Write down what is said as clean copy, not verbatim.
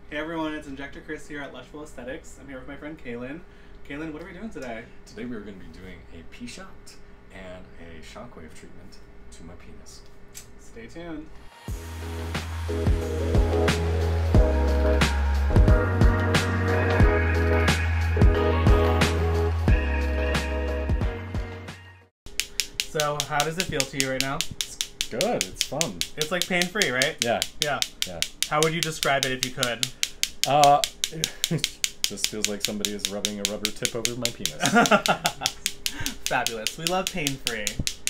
Hey everyone, it's InjectorChris here at Lushful Aesthetics. I'm here with my friend Kaelan. Kaelan, what are we doing today? Today we are going to be doing a P-shot and a shockwave treatment to my penis. Stay tuned. So, how does it feel to you right now? It's good. It's fun. It's like pain-free, right? Yeah. Yeah. Yeah. How would you describe it if you could? Just feels like somebody is rubbing a rubber tip over my penis. Fabulous. We love pain-free.